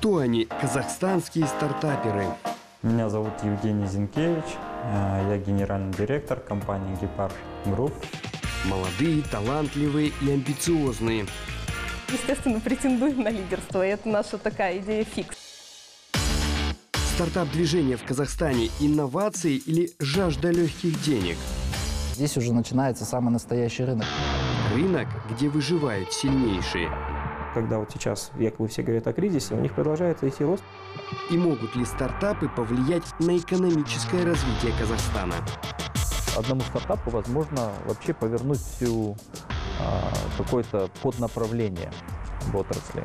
Кто они, казахстанские стартаперы? Меня зовут Евгений Зинкевич, я генеральный директор компании Гепард Групп. Молодые, талантливые и амбициозные. Естественно, претендуем на лидерство, и это наша такая идея фикс. Стартап-движение в Казахстане – инновации или жажда легких денег? Здесь уже начинается самый настоящий рынок. Рынок, где выживают сильнейшие. Когда вот сейчас якобы все говорят о кризисе, у них продолжается идти рост. И могут ли стартапы повлиять на экономическое развитие Казахстана? Одному стартапу возможно вообще повернуть всю какое-то поднаправление в отрасли.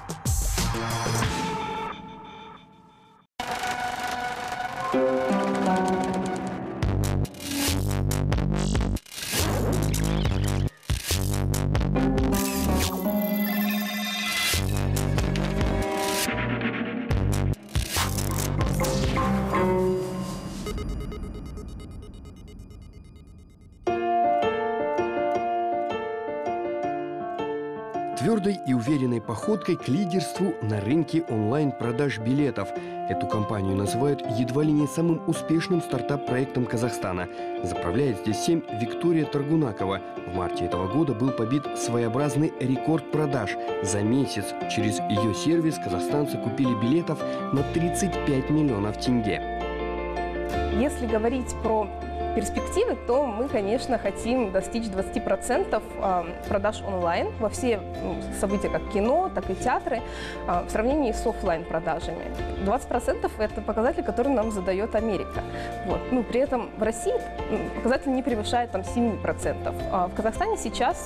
Твердой и уверенной походкой к лидерству на рынке онлайн-продаж билетов. Эту компанию называют едва ли не самым успешным стартап-проектом Казахстана. Заправляет здесь 7 Виктория Торгунакова. В марте этого года был побит своеобразный рекорд продаж. За месяц через ее сервис казахстанцы купили билетов на 35 миллионов тенге. Если говорить про перспективы, то мы, конечно, хотим достичь 20% продаж онлайн во все события, как кино, так и театры, в сравнении с офлайн-продажами. 20% – это показатель, который нам задает Америка. Вот. При этом в России показатель не превышает 7%. А в Казахстане сейчас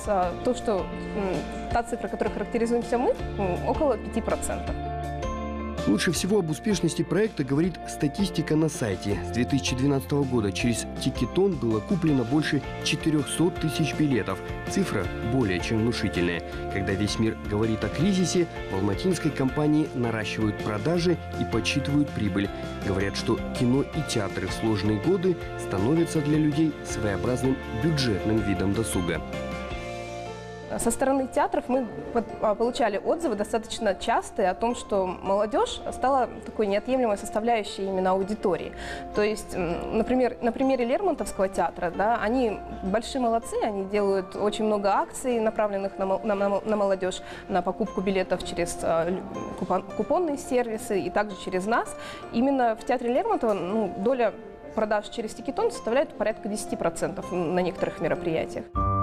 та цифра, которой характеризуемся мы, около 5%. Лучше всего об успешности проекта говорит статистика на сайте. С 2012 года через Тикетон было куплено больше 400 тысяч билетов. Цифра более чем внушительная. Когда весь мир говорит о кризисе, в алматинской компании наращивают продажи и подсчитывают прибыль. Говорят, что кино и театры в сложные годы становятся для людей своеобразным бюджетным видом досуга. Со стороны театров мы получали отзывы достаточно частые о том, что молодежь стала такой неотъемлемой составляющей именно аудитории. То есть, например, на примере Лермонтовского театра, да, они большие молодцы, они делают очень много акций, направленных на молодежь, на покупку билетов через купонные сервисы и также через нас. Именно в театре Лермонтова доля продаж через Тикетон составляет порядка 10% на некоторых мероприятиях.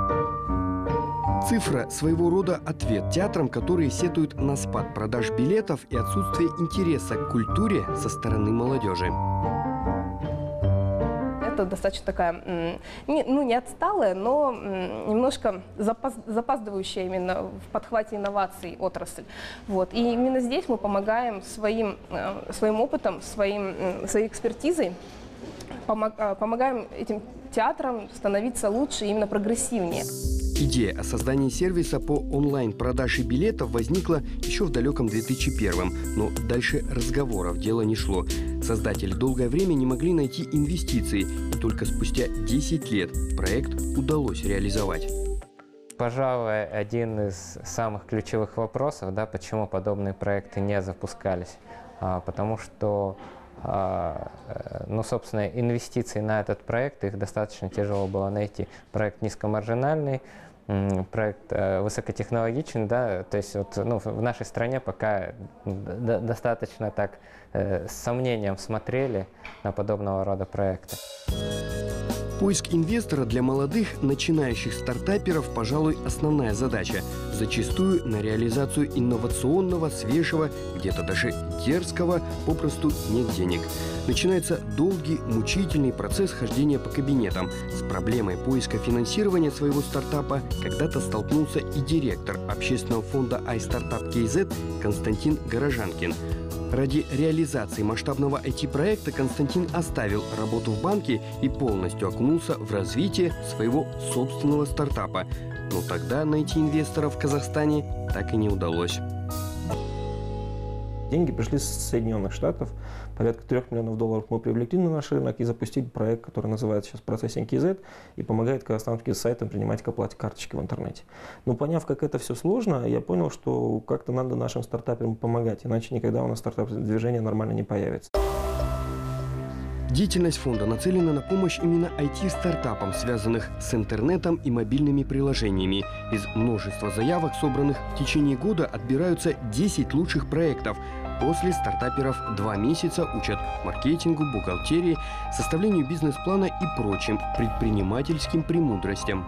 Цифра – своего рода ответ театрам, которые сетуют на спад продаж билетов и отсутствие интереса к культуре со стороны молодежи. Это достаточно такая, не отсталая, но немножко запаздывающая именно в подхвате инноваций отрасль. Вот. И именно здесь мы помогаем своим опытом, своей экспертизой, помогаем этим театрам становиться лучше и именно прогрессивнее. Идея о создании сервиса по онлайн-продаже билетов возникла еще в далеком 2001-м, но дальше разговоров дело не шло. Создатели долгое время не могли найти инвестиции, и только спустя 10 лет проект удалось реализовать. Пожалуй, один из самых ключевых вопросов, почему подобные проекты не запускались. Потому что собственно, инвестиции на этот проект, их достаточно тяжело было найти. Проект низкомаржинальный, проект высокотехнологичный, то есть в нашей стране пока достаточно так с сомнением смотрели на подобного рода проекты. Поиск инвестора для молодых, начинающих стартаперов, пожалуй, основная задача. Зачастую на реализацию инновационного, свежего, где-то даже дерзкого попросту нет денег. Начинается долгий, мучительный процесс хождения по кабинетам. С проблемой поиска финансирования своего стартапа когда-то столкнулся и директор общественного фонда iStartup KZ Константин Горожанкин. Ради реализации масштабного IT-проекта Константин оставил работу в банке и полностью окунулся в развитие своего собственного стартапа. Но тогда найти инвесторов в Казахстане так и не удалось. Деньги пришли с Соединенных Штатов. Порядка $3 миллионов мы привлекли на наш рынок и запустили проект, который называется сейчас Processing KZ и помогает казахстанским сайтам принимать к оплате карточки в интернете. Но поняв, как это все сложно, я понял, что как-то надо нашим стартаперам помогать, иначе никогда у нас стартап-движение нормально не появится. Деятельность фонда нацелена на помощь именно IT-стартапам, связанных с интернетом и мобильными приложениями. Из множества заявок, собранных в течение года, отбираются 10 лучших проектов. После стартаперов 2 месяца учат маркетингу, бухгалтерии, составлению бизнес-плана и прочим предпринимательским премудростям.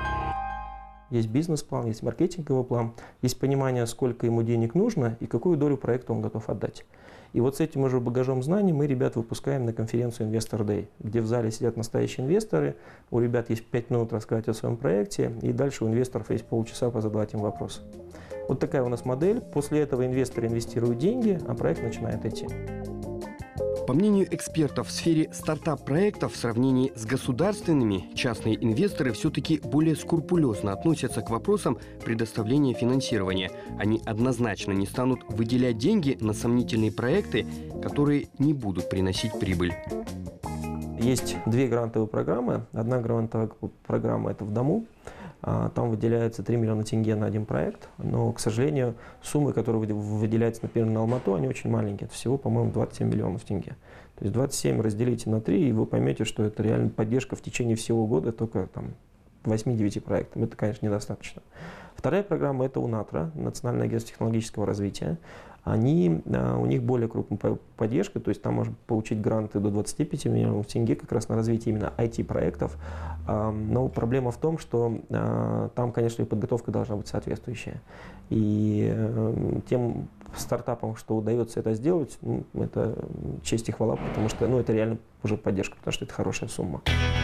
Есть бизнес-план, есть маркетинговый план, есть понимание, сколько ему денег нужно и какую долю проекта он готов отдать. И вот с этим уже багажом знаний мы ребят выпускаем на конференцию Investor Day, где в зале сидят настоящие инвесторы, у ребят есть 5 минут рассказать о своем проекте, и дальше у инвесторов есть полчаса позадавать им вопросы. Вот такая у нас модель. После этого инвесторы инвестируют деньги, а проект начинает идти. По мнению экспертов в сфере стартап-проектов, в сравнении с государственными, частные инвесторы все-таки более скрупулезно относятся к вопросам предоставления финансирования. Они однозначно не станут выделять деньги на сомнительные проекты, которые не будут приносить прибыль. Есть 2 грантовые программы. Одна грантовая программа – это в дому. Там выделяется 3 миллиона тенге на один проект, но, к сожалению, суммы, которые выделяются, например, на Алмату, они очень маленькие. Это всего, по-моему, 27 миллионов тенге. То есть 27 разделите на 3, и вы поймете, что это реально поддержка в течение всего года только там 8-9 проектов. Это, конечно, недостаточно. Вторая программа – это УНАТРА, Национальное агентство технологического развития. У них более крупная поддержка, то есть там можно получить гранты до 25 миллионов тенге как раз на развитие именно IT-проектов. Но проблема в том, что там, конечно, и подготовка должна быть соответствующая. И тем стартапам, что удается это сделать, это честь и хвала, потому что это реально уже поддержка, потому что это хорошая сумма.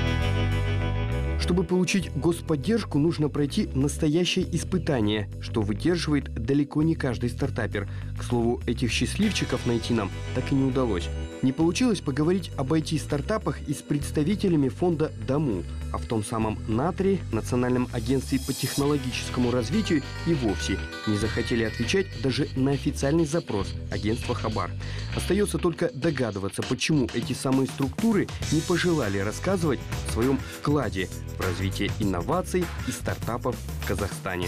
Чтобы получить господдержку, нужно пройти настоящее испытание, что выдерживает далеко не каждый стартапер. К слову, этих счастливчиков найти нам так и не удалось. Не получилось поговорить об IT-стартапах и с представителями фонда «Дому», а в том самом НАТРе, Национальном агентстве по технологическому развитию, и вовсе не захотели отвечать даже на официальный запрос агентства «Хабар». Остается только догадываться, почему эти самые структуры не пожелали рассказывать о своем вкладе в развитие инноваций и стартапов в Казахстане.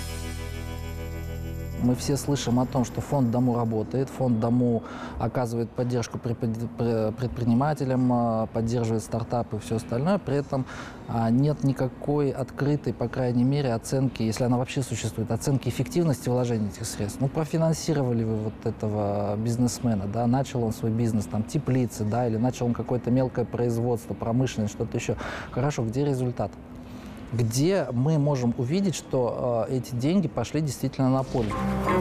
Мы все слышим о том, что фонд «Дому» работает, фонд «Дому» оказывает поддержку предпринимателям, поддерживает стартапы и все остальное. При этом нет никакой открытой, по крайней мере, оценки, если она вообще существует, оценки эффективности вложения этих средств. Профинансировали вы вот этого бизнесмена, да, начал он свой бизнес, там, теплицы, да, или начал он какое-то мелкое производство, промышленность, что-то еще. Хорошо, где результат? Где мы можем увидеть, что эти деньги пошли действительно на пользу?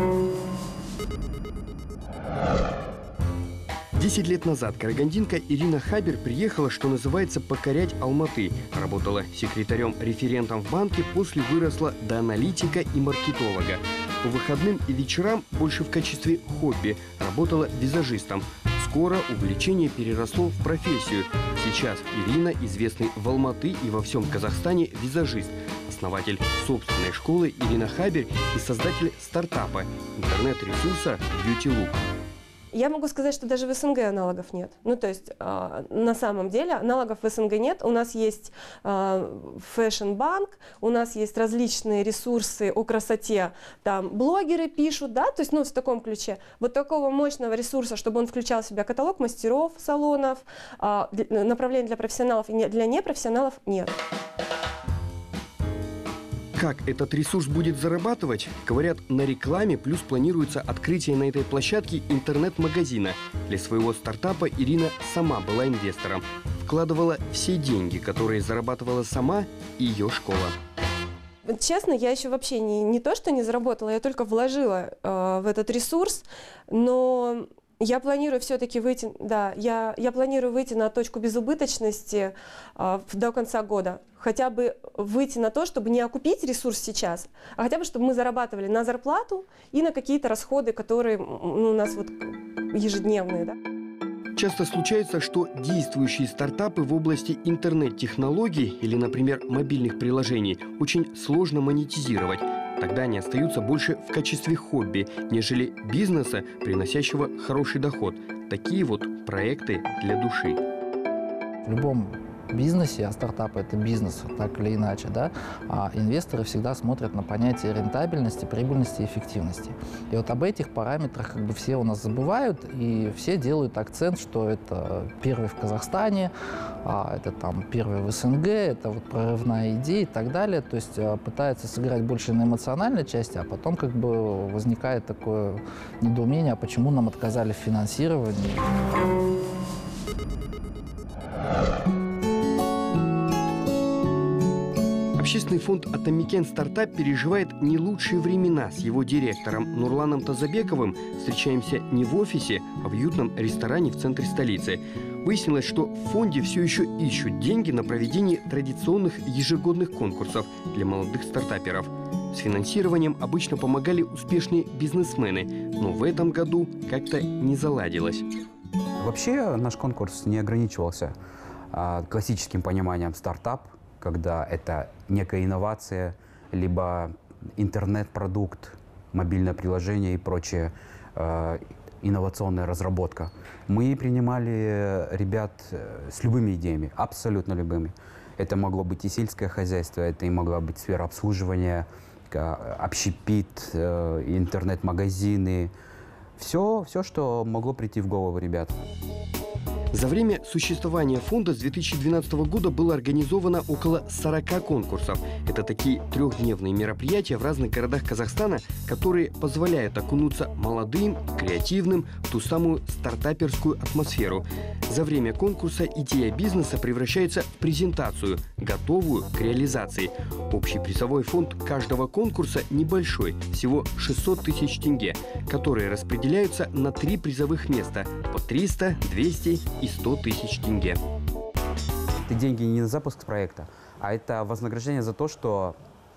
10 лет назад карагандинка Ирина Хабер приехала, что называется, покорять Алматы. Работала секретарем-референтом в банке, после выросла до аналитика и маркетолога. По выходным и вечерам больше в качестве хобби работала визажистом. Скоро увлечение переросло в профессию. Сейчас Ирина известный в Алматы и во всем Казахстане визажист, основатель собственной школы Ирина Хабер и создатель стартапа, интернет-ресурса Beauty Look. Я могу сказать, что даже в СНГ аналогов нет. То есть на самом деле аналогов в СНГ нет. У нас есть фэшн-банк, у нас есть различные ресурсы о красоте, там блогеры пишут, да, то есть в таком ключе. Вот такого мощного ресурса, чтобы он включал в себя каталог мастеров, салонов, направлений для профессионалов и для непрофессионалов нет. Как этот ресурс будет зарабатывать? Говорят, на рекламе, плюс планируется открытие на этой площадке интернет-магазина. Для своего стартапа Ирина сама была инвестором. Вкладывала все деньги, которые зарабатывала сама и ее школа. Честно, я еще вообще не то, что не заработала, я только вложила в этот ресурс, но я планирую все-таки выйти, да, я планирую выйти на точку безубыточности до конца года. Хотя бы выйти на то, чтобы не окупить ресурс сейчас, а хотя бы, чтобы мы зарабатывали на зарплату и на какие-то расходы, которые у нас ежедневные. Да? Часто случается, что действующие стартапы в области интернет-технологий или, например, мобильных приложений очень сложно монетизировать. Тогда они остаются больше в качестве хобби, нежели бизнеса, приносящего хороший доход. Такие вот проекты для души. В любом бизнесе, а стартап – это бизнес, так или иначе, да, а инвесторы всегда смотрят на понятие рентабельности, прибыльности и эффективности. И вот об этих параметрах как бы все у нас забывают, и все делают акцент, что это первый в Казахстане, это там первый в СНГ, это вот прорывная идея и так далее. То есть пытаются сыграть больше на эмоциональной части, а потом как бы возникает такое недоумение, а почему нам отказали в финансировании. Общественный фонд «Атамекен Стартап» переживает не лучшие времена. С его директором Нурланом Тазабековым встречаемся не в офисе, а в уютном ресторане в центре столицы. Выяснилось, что в фонде все еще ищут деньги на проведение традиционных ежегодных конкурсов для молодых стартаперов. С финансированием обычно помогали успешные бизнесмены, но в этом году как-то не заладилось. Вообще наш конкурс не ограничивался классическим пониманием стартап, когда это некая инновация, либо интернет-продукт, мобильное приложение и прочее, инновационная разработка. Мы принимали ребят с любыми идеями, абсолютно любыми. Это могло быть и сельское хозяйство, это и могла быть сфера обслуживания, общепит, интернет-магазины. Все, что могло прийти в голову ребят. За время существования фонда с 2012 года было организовано около 40 конкурсов. Это такие трехдневные мероприятия в разных городах Казахстана, которые позволяют окунуться молодым, креативным в ту самую стартаперскую атмосферу. За время конкурса идея бизнеса превращается в презентацию, готовую к реализации. Общий призовой фонд каждого конкурса небольшой, всего 600 тысяч тенге, которые распределяются на 3 призовых места по 300, 200 и 100 тысяч тенге. Это деньги не на запуск проекта, а это вознаграждение за то, что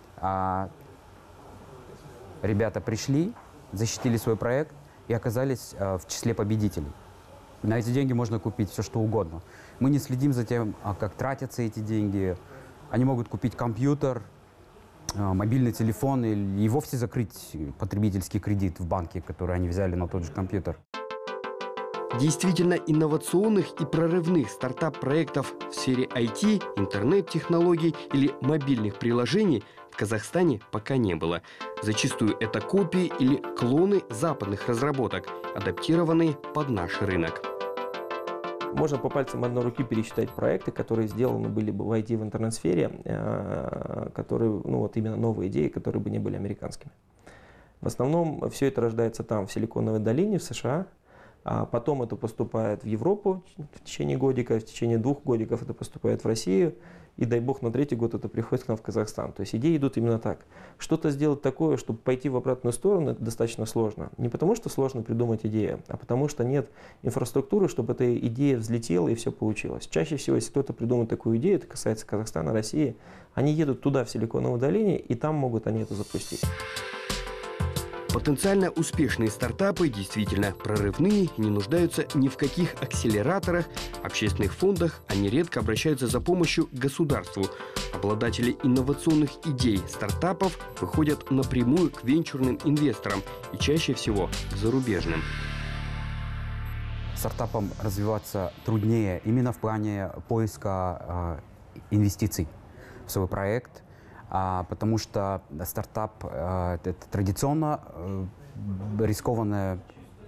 ребята пришли, защитили свой проект и оказались в числе победителей. На эти деньги можно купить все, что угодно. Мы не следим за тем, как тратятся эти деньги. Они могут купить компьютер, мобильный телефон и вовсе закрыть потребительский кредит в банке, который они взяли на тот же компьютер. Действительно инновационных и прорывных стартап-проектов в сфере IT, интернет-технологий или мобильных приложений в Казахстане пока не было. Зачастую это копии или клоны западных разработок, адаптированные под наш рынок. Можно по пальцам одной руки пересчитать проекты, которые сделаны были бы в IT, в интернет-сфере, которые, именно новые идеи, которые бы не были американскими. В основном все это рождается там, в Силиконовой долине, в США, а потом это поступает в Европу в течение годика, в течение 2 годиков это поступает в Россию, и дай бог на 3-й год это приходит к нам в Казахстан. То есть идеи идут именно так. Что-то сделать такое, чтобы пойти в обратную сторону, это достаточно сложно. Не потому что сложно придумать идею, а потому что нет инфраструктуры, чтобы эта идея взлетела и все получилось. Чаще всего, если кто-то придумает такую идею, это касается Казахстана, России, они едут туда, в Силиконовую долину, и там могут они это запустить. Потенциально успешные стартапы действительно прорывные, не нуждаются ни в каких акселераторах, общественных фондах, они редко обращаются за помощью к государству. Обладатели инновационных идей стартапов выходят напрямую к венчурным инвесторам и чаще всего к зарубежным. Стартапам развиваться труднее именно в плане поиска инвестиций в свой проект, потому что стартап – это традиционно рискованное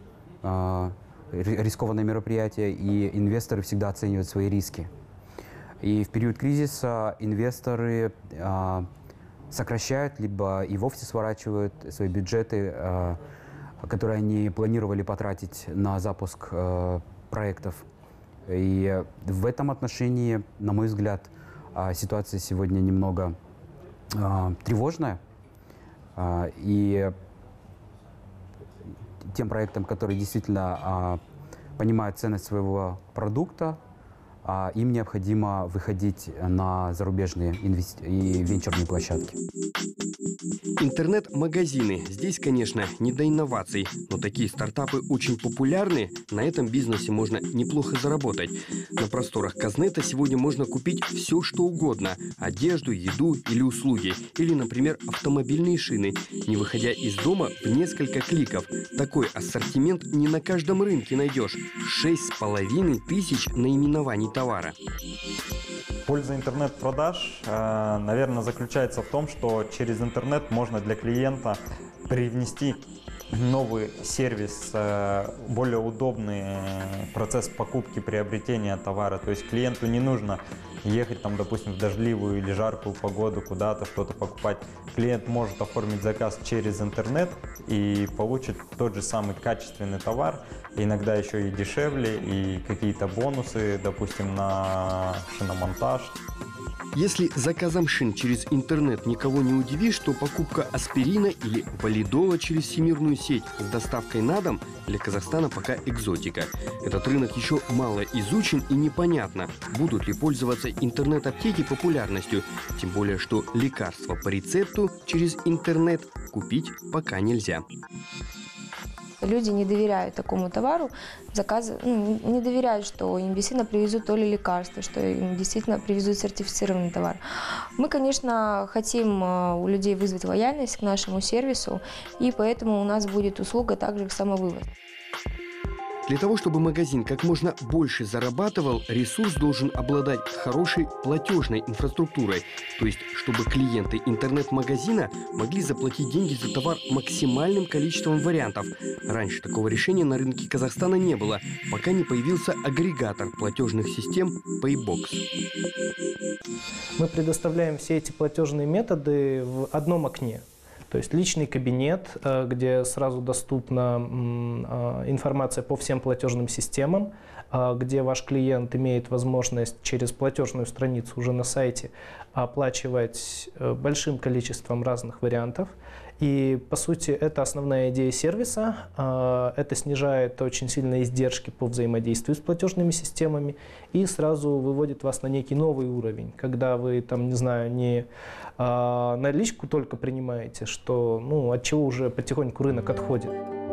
мероприятие, и инвесторы всегда оценивают свои риски. И в период кризиса инвесторы сокращают, либо и вовсе сворачивают свои бюджеты, которые они планировали потратить на запуск проектов. И в этом отношении, на мой взгляд, ситуация сегодня немного тревожная, и тем проектам, которые действительно понимают ценность своего продукта, им необходимо выходить на зарубежные и венчурные площадки. Интернет-магазины. Здесь, конечно, не до инноваций, но такие стартапы очень популярны. На этом бизнесе можно неплохо заработать. На просторах Казнета сегодня можно купить все, что угодно. Одежду, еду или услуги. Или, например, автомобильные шины, не выходя из дома в несколько кликов. Такой ассортимент не на каждом рынке найдешь. 6500 наименований товара. Польза интернет-продаж, наверное, заключается в том, что через интернет можно для клиента привнести новый сервис, более удобный процесс покупки, приобретения товара. То есть клиенту не нужно ехать, там, допустим, в дождливую или жаркую погоду куда-то что-то покупать. Клиент может оформить заказ через интернет и получит тот же самый качественный товар, иногда еще и дешевле, и какие-то бонусы, допустим, на шиномонтаж. Если заказом шин через интернет никого не удивишь, то покупка аспирина или валидола через всемирную сеть с доставкой на дом для Казахстана пока экзотика. Этот рынок еще мало изучен и непонятно, будут ли пользоваться интернет-аптеки популярностью. Тем более, что лекарства по рецепту через интернет купить пока нельзя. Люди не доверяют такому товару, не доверяют, что им действительно привезут то ли лекарства, что им действительно привезут сертифицированный товар. Мы, конечно, хотим у людей вызвать лояльность к нашему сервису, и поэтому у нас будет услуга также самовывоз. Для того, чтобы магазин как можно больше зарабатывал, ресурс должен обладать хорошей платежной инфраструктурой. То есть, чтобы клиенты интернет-магазина могли заплатить деньги за товар максимальным количеством вариантов. Раньше такого решения на рынке Казахстана не было, пока не появился агрегатор платежных систем Paybox. Мы предоставляем все эти платежные методы в одном окне. То есть личный кабинет, где сразу доступна информация по всем платежным системам, где ваш клиент имеет возможность через платежную страницу уже на сайте оплачивать большим количеством разных вариантов. И, по сути, это основная идея сервиса. Это снижает очень сильно издержки по взаимодействию с платежными системами и сразу выводит вас на некий новый уровень, когда вы, там, не знаю, не наличку только принимаете, что, от чего уже потихоньку рынок отходит.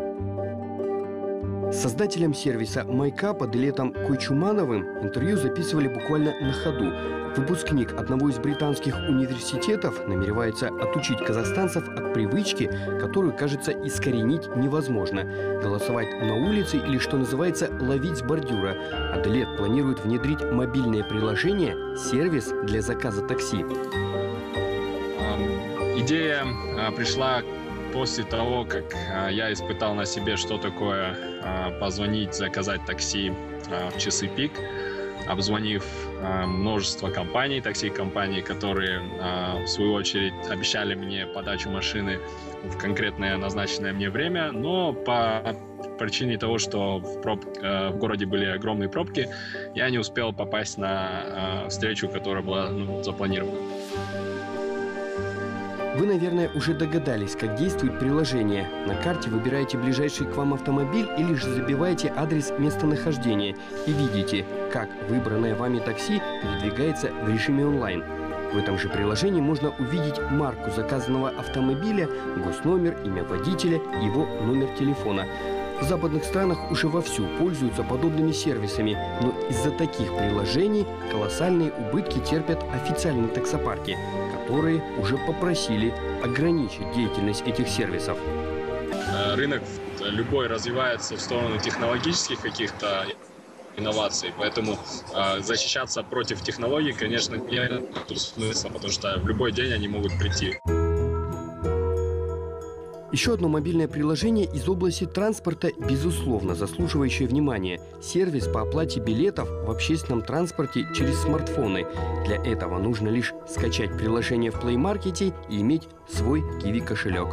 Создателям сервиса Майка под Илетом Койчумановым интервью записывали буквально на ходу. Выпускник одного из британских университетов намеревается отучить казахстанцев от привычки, которую, кажется, искоренить невозможно – голосовать на улице или, что называется, ловить с бордюра. Аделет планирует внедрить мобильное приложение «Сервис для заказа такси». Идея пришла после того, как я испытал на себе, что такое позвонить, заказать такси в часы пик, обзвонив множество компаний, такси-компаний, которые, в свою очередь, обещали мне подачу машины в конкретное назначенное мне время, но по причине того, что в городе были огромные пробки, я не успел попасть на встречу, которая была запланирована. Вы, наверное, уже догадались, как действует приложение. На карте выбираете ближайший к вам автомобиль или же забиваете адрес местонахождения и видите, как выбранное вами такси передвигается в режиме онлайн. В этом же приложении можно увидеть марку заказанного автомобиля, госномер, имя водителя и его номер телефона. В западных странах уже вовсю пользуются подобными сервисами, но из-за таких приложений колоссальные убытки терпят официальные таксопарки, которые уже попросили ограничить деятельность этих сервисов. Рынок любой развивается в сторону технологических каких-то инноваций, поэтому защищаться против технологий, конечно, нет смысла, потому что в любой день они могут прийти. Еще одно мобильное приложение из области транспорта, безусловно, заслуживающее внимания. Сервис по оплате билетов в общественном транспорте через смартфоны. Для этого нужно лишь скачать приложение в Play Market и иметь свой Kiwi-кошелек.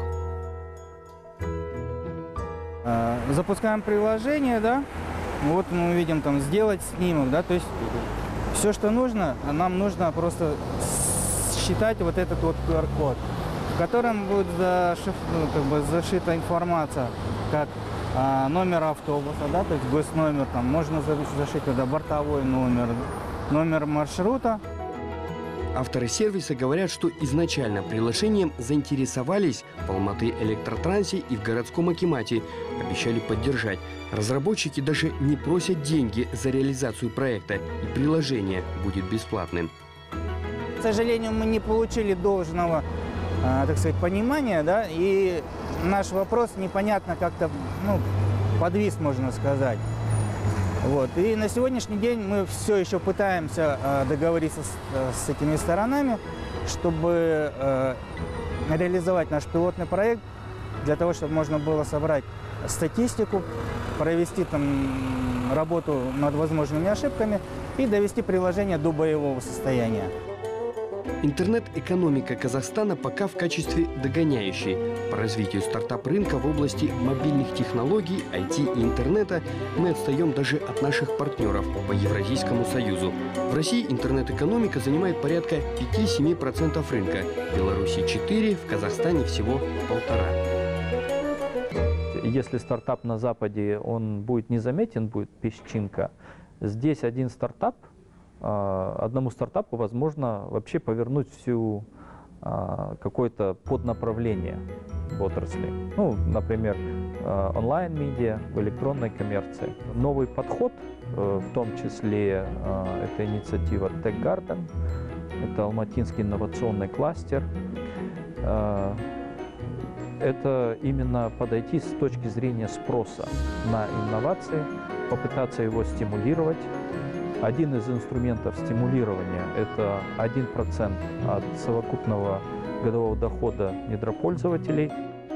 Запускаем приложение, да? Вот мы видим там сделать снимок, да? То есть все, что нужно, нам нужно просто считать вот этот вот QR-код, в котором будет зашита информация, как номер автобуса, да, то есть госномер, там можно зашить туда бортовой номер, номер маршрута. Авторы сервиса говорят, что изначально приложением заинтересовались в Алматы Электротрансе и в городском акимате. Обещали поддержать. Разработчики даже не просят деньги за реализацию проекта, и приложение будет бесплатным. К сожалению, мы не получили должного, так сказать, понимания, да, и наш вопрос непонятно как-то, подвис, можно сказать. Вот. И на сегодняшний день мы все еще пытаемся договориться с этими сторонами, чтобы реализовать наш пилотный проект, для того, чтобы можно было собрать статистику, провести там работу над возможными ошибками и довести приложение до боевого состояния. Интернет-экономика Казахстана пока в качестве догоняющей. По развитию стартап-рынка в области мобильных технологий, IT и интернета мы отстаем даже от наших партнеров по Евразийскому союзу. В России интернет-экономика занимает порядка 5-7% рынка, в Беларуси 4%, в Казахстане всего 1,5%. Если стартап на Западе, он будет незаметен, будет песчинка, здесь один стартап, одному стартапу возможно вообще повернуть всю какое-то поднаправление в отрасли. Например, онлайн-медиа, в электронной коммерции. Новый подход, в том числе это инициатива Tech Garden, это алматинский инновационный кластер. Это именно подойти с точки зрения спроса на инновации, попытаться его стимулировать. Один из инструментов стимулирования – это 1% от совокупного годового дохода недропользователей.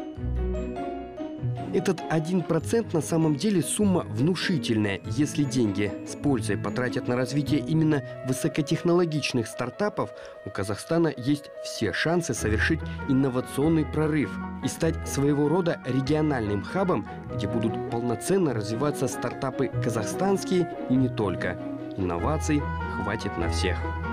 Этот 1% на самом деле сумма внушительная, если деньги с пользой потратят на развитие именно высокотехнологичных стартапов. У Казахстана есть все шансы совершить инновационный прорыв и стать своего рода региональным хабом, где будут полноценно развиваться стартапы казахстанские и не только. Инноваций хватит на всех.